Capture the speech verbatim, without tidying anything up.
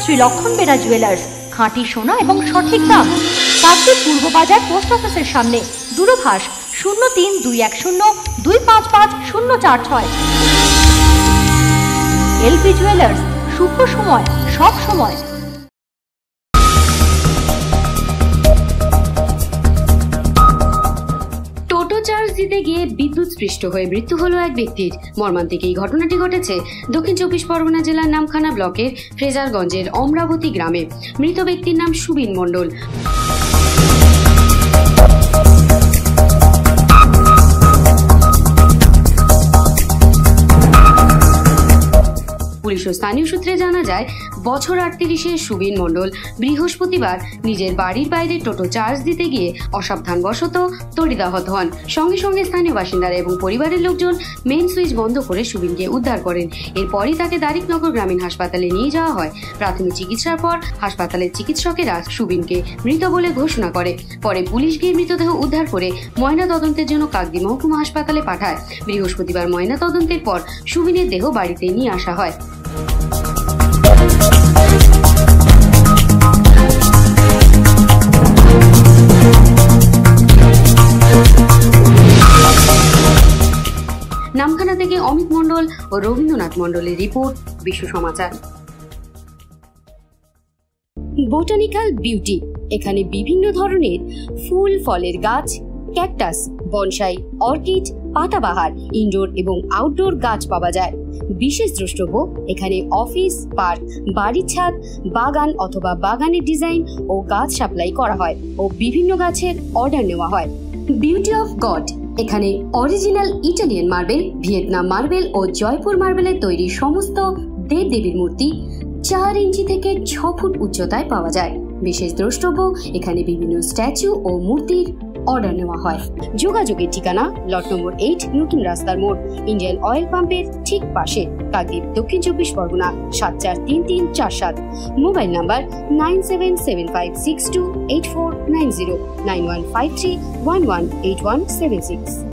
শ্রী লক্ষণ বেরা জুয়েলার্স, খাঁটি সোনা এবং সঠিক দাম। কাকদ্বীপ পূর্ব বাজার পোস্ট অফিসের সামনে। দূরভাষ শূন্য তিন দুই এক শূন্য দুই পাঁচ পাঁচ শূন্য চার ছয়। এলপি জুয়েলার্স, শুভ সময় সব সময়। টোটো চার্জ দিতে গিয়ে বিদ্যুৎ স্পৃষ্ট হয়ে মৃত্যু হলো এক ব্যক্তির। মর্মান্তিক এই ঘটনাটি ঘটেছে দক্ষিণ চব্বিশ পরগনা জেলার নামখানা ব্লকের ফ্রেজারগঞ্জের অমরাবতী গ্রামে। মৃত ব্যক্তির নাম সুবিন মণ্ডল। পুলিশ ও স্থানীয় সূত্রে জানা যায়, বছর আটত্রিশের সুবিন মণ্ডল বৃহস্পতিবার নিজের বাড়ির বাইরে টোটো চার্জ দিতে গিয়ে অসাবধানবশত তড়িদাহত হন। সঙ্গে সঙ্গে স্থানীয় বাসিন্দারা এবং পরিবারের লোকজন মেন সুইচ বন্ধ করে সুবিনকে উদ্ধার করেন। এরপরই তাকে দারিকনগর গ্রামীণ হাসপাতালে নিয়ে যাওয়া হয়। প্রাথমিক চিকিৎসার পর হাসপাতালের চিকিৎসকেরা সুবিনকে মৃত বলে ঘোষণা করে। পরে পুলিশ গিয়ে মৃতদেহ উদ্ধার করে ময়না তদন্তের জন্য কাকদ্বীপ মহকুমা হাসপাতালে পাঠায়। বৃহস্পতিবার ময়না তদন্তের পর সুবিনের দেহ বাড়িতে নিয়ে আসা হয়। নামখানা থেকে অমিত মণ্ডল ও রবীন্দ্রনাথ মণ্ডলের রিপোর্ট, বিশ্ব সমাচার। বোটানিক্যাল বিউটি, এখানে বিভিন্ন ধরনের ফুল ফলের গাছ, ক্যাকটাস, বনসাই, অর্কিড, পাতাবাহার, ইনডোর এবং আউটডোর গাছ পাওয়া যায়। বিশেষ দ্রষ্টব্য, এখানে অফিস, পার্ক, বাড়ির ছাদ, বাগান অথবা বাগানের ডিজাইন ও গাছ সাপ্লাই করা হয় ও বিভিন্ন গাছের অর্ডার নেওয়া হয়। বিউটি অফ গড, এখানে original Italian marble, Vietnam marble ও জয়পুর মার্বেলের তৈরি সমস্ত দেব দেবীর মূর্তি চার ইঞ্চি থেকে ছ ফুট উচ্চতায় পাওয়া যায়। বিশেষ দ্রষ্টব্য, এখানে বিভিন্ন স্ট্যাচু ও মূর্তির অর্ডার নেওয়া হয়। যোগাযোগের ঠিকানা লট নম্বর এইট, নতুন রাস্তার মোড়, ইন্ডিয়ান অয়েল পাম্পের ঠিক পাশে, কাকদ্বীপ, দক্ষিণ চব্বিশ পরগনা সাত চার তিন তিন চার সাত। Mobile number nine seven seven five six two eight four nine zero, nine one five three one one eight one seven six.